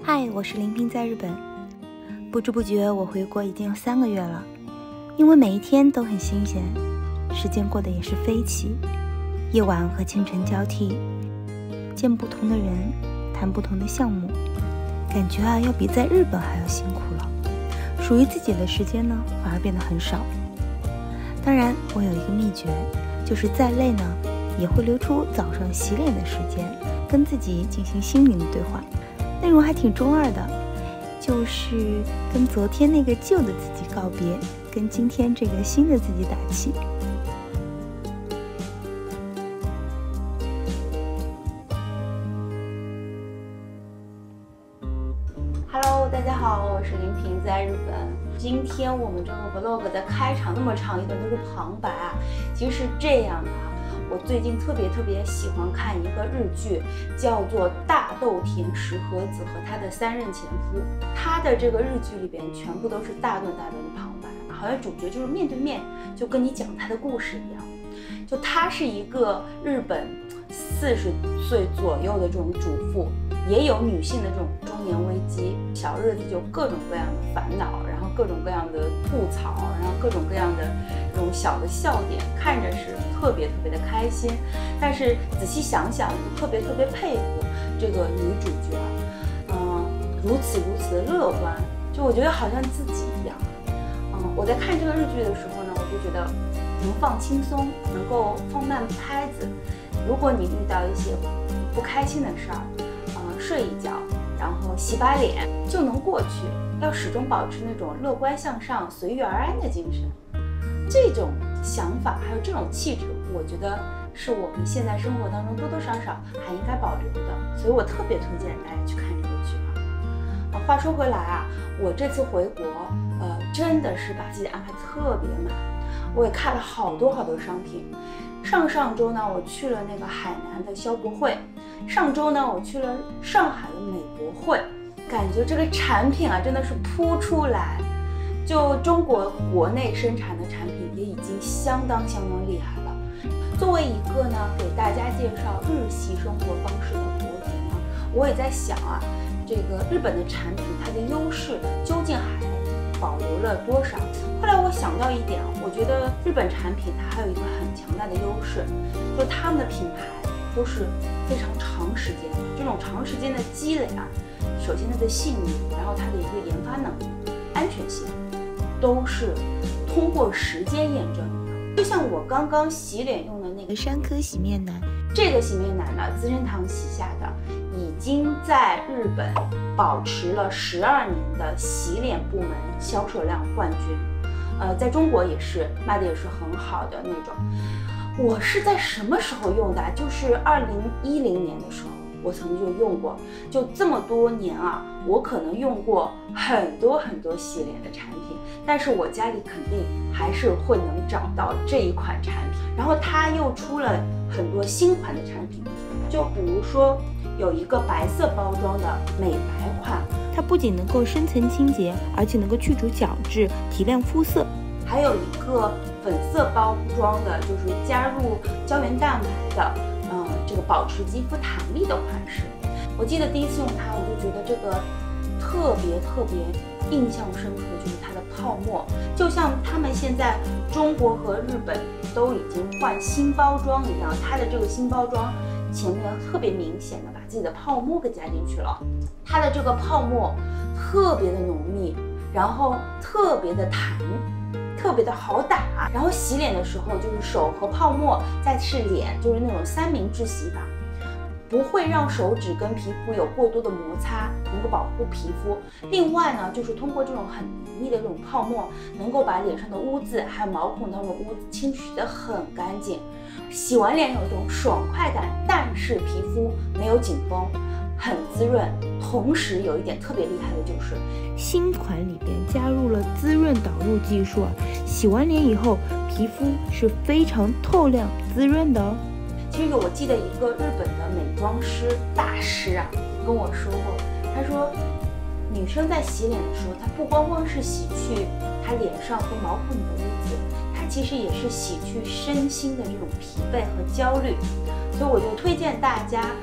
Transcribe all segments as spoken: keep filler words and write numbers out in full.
嗨，我是林平，在日本。不知不觉我回国已经有三个月了，因为每一天都很新鲜，时间过得也是飞起，夜晚和清晨交替，见不同的人，谈不同的项目，感觉啊要比在日本还要辛苦了。属于自己的时间呢，反而变得很少。当然，我有一个秘诀，就是再累呢，也会留出早上洗脸的时间，跟自己进行心灵的对话。内容还挺中二的，就是跟昨天那个旧的自己告别，跟今天这个新的自己打气。Hello， 大家好，我是林平，在日本。今天我们这个 vlog 的开场那么长一段都是旁白啊，其实是这样的。我最近特别特别喜欢看一个日剧，叫做《大豆田石和子和他的三任前夫》。他的这个日剧里边全部都是大段大段的旁白，好像主角就是面对面就跟你讲他的故事一样。就他是一个日本四十岁左右的这种主妇，也有女性的这种中年危机，小日子就各种各样的烦恼，然后各种各样的吐槽，然后各种各样的这种小的笑点，看着是特别特别的开心。但是仔细想想，就特别特别佩服这个女主角，嗯，如此如此的乐观，就我觉得好像自己一样。嗯，我在看这个日剧的时候呢，我就觉得能放轻松，能够放慢拍子。如果你遇到一些不开心的事儿，呃，睡一觉，然后洗把脸就能过去，要始终保持那种乐观向上、随遇而安的精神。这种想法还有这种气质，我觉得是我们现在生活当中多多少少还应该保留的，所以我特别推荐大家去看这个剧啊。啊，话说回来啊，我这次回国，呃，真的是把自己安排特别满，我也看了好多好多商品。上上周呢，我去了那个海南的消博会，上周呢，我去了上海的美博会，感觉这个产品啊，真的是铺出来。就中国国内生产的产品也已经相当相当厉害了。作为一个呢给大家介绍日系生活方式的博主呢，我也在想啊，这个日本的产品它的优势究竟还保留了多少？后来我想到一点，我觉得日本产品它还有一个很强大的优势，就他们的品牌都是非常长时间的，这种长时间的积累啊，首先它的信誉，然后它的一个研发能力、安全性。都是通过时间验证的。就像我刚刚洗脸用的那个山科洗面奶，这个洗面奶呢，资生堂旗下的，已经在日本保持了十二年的洗脸部门销售量冠军。呃，在中国也是卖的也是很好的那种。我是在什么时候用的？就是二零一零年的时候。我曾经就用过，就这么多年啊，我可能用过很多很多洗脸的产品，但是我家里肯定还是会能找到这一款产品。然后它又出了很多新款的产品，就比如说有一个白色包装的美白款，它不仅能够深层清洁，而且能够去除角质，提亮肤色。还有一个粉色包装的，就是加入胶原蛋白的。嗯，这个保持肌肤弹力的款式，我记得第一次用它，我就觉得这个特别特别印象深刻，就是它的泡沫，就像他们现在中国和日本都已经换新包装一样，它的这个新包装前面特别明显的把自己的泡沫给加进去了，它的这个泡沫特别的浓密，然后特别的弹。特别的好打，然后洗脸的时候就是手和泡沫，再是脸，就是那种三明治洗法，不会让手指跟皮肤有过多的摩擦，能够保护皮肤。另外呢，就是通过这种很浓密的这种泡沫，能够把脸上的污渍还有毛孔当中的污渍清洗得很干净。洗完脸有一种爽快感，但是皮肤没有紧绷，很滋润。同时有一点特别厉害的就是新款里边加入了滋润导入技术啊，洗完脸以后皮肤是非常透亮滋润的哦。其实我记得一个日本的美妆师大师啊跟我说过，他说女生在洗脸的时候，她不光光是洗去她脸上和毛孔里的污渍，她其实也是洗去身心的这种疲惫和焦虑。所以我就推荐大家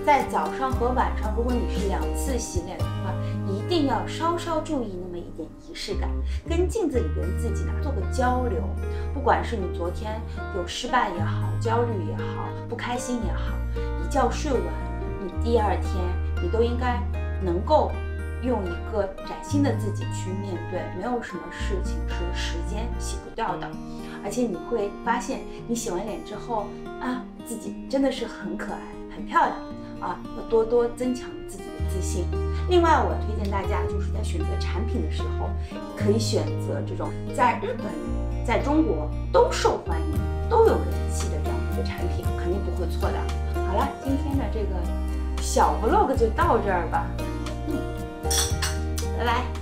在早上和晚上，如果你是两次洗脸的话，一定要稍稍注意那么一点仪式感，跟镜子里边自己呢做个交流。不管是你昨天有失败也好，焦虑也好，不开心也好，一觉睡完，你第二天你都应该能够用一个崭新的自己去面对，没有什么事情是时间洗不掉的。而且你会发现，你洗完脸之后啊，自己真的是很可爱、很漂亮啊，要多多增强自己的自信。另外，我推荐大家就是在选择产品的时候，可以选择这种在日本、在中国都受欢迎、都有人气的这样一个产品，肯定不会错的。好了，今天的这个小 vlog 就到这儿吧，嗯，拜拜。